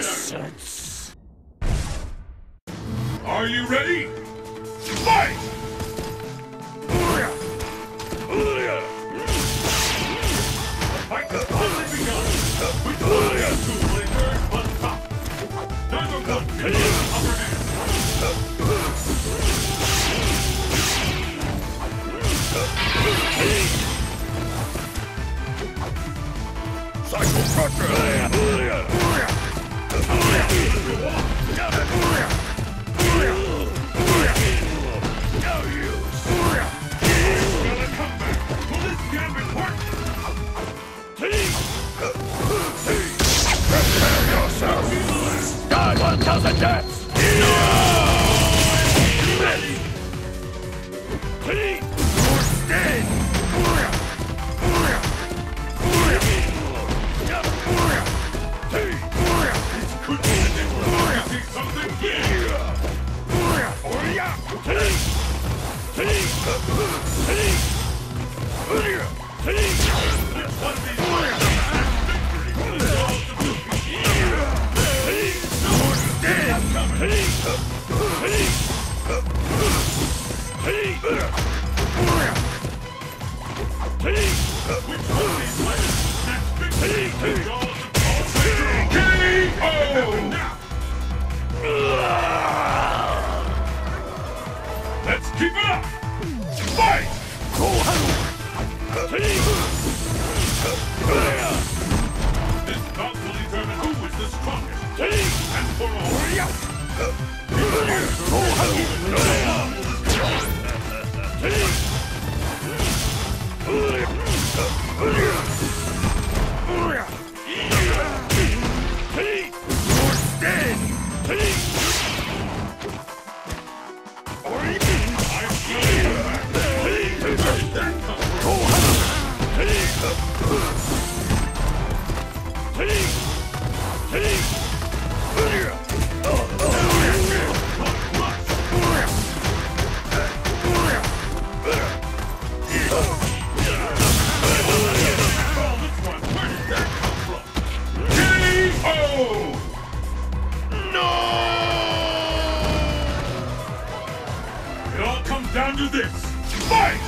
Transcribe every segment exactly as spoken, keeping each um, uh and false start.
Nonsense. Are you ready? Fight! Fight has only begun. Which one of you two will emerge on top? Neither one can get the upper hand. Cycle Crusher! No use! Gonna come back! Will this gambit work? Prepare yourself! Die one thousand deaths! Ready! You're staying! This could be the next time I see something here! Oh yeah! Let's one of these victory will resolve the movie! You're dead! Which one of these players next victory will resolve the movie? K O! Let's keep it up! Fight! This bout will determine who is the strongest. And for all. Down to this! Fight!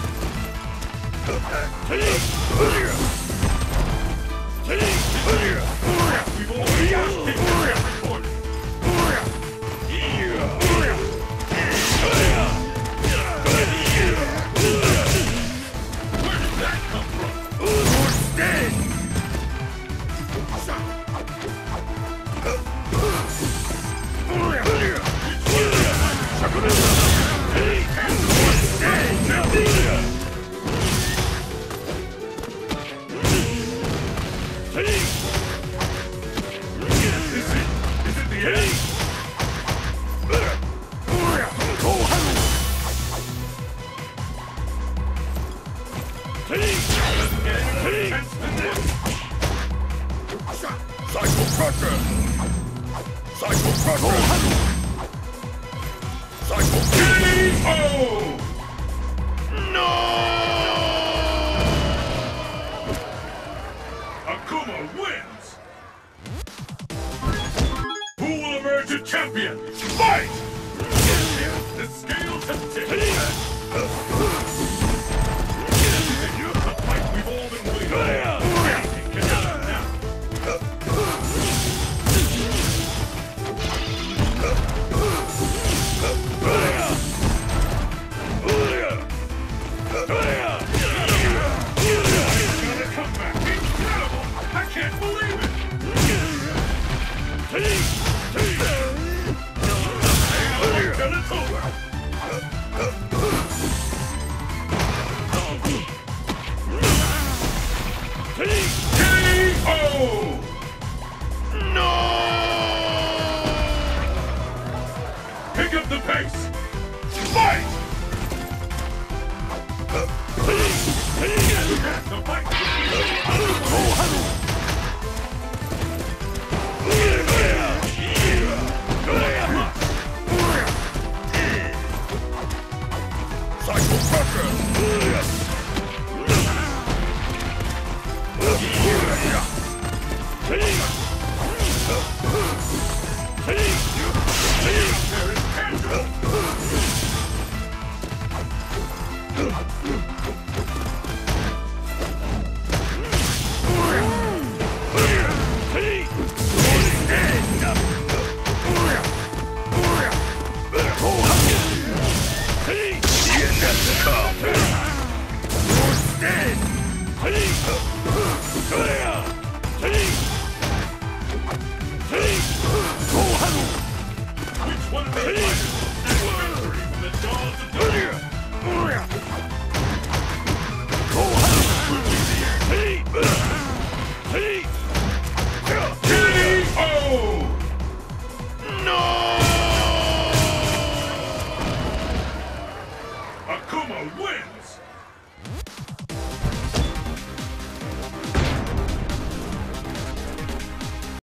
We've already asked it to get recorded. Where did that come from? You're dead! Cycle Crusher! Cycle Crusher! Cycle K O! No! Akuma wins! Who will emerge a champion? Fight! The scales have tipped. The fight we've all been waiting for. Anything can happen now. Pick up the pace! Fight! The fight! Cycle Crusher! Which one of the fighters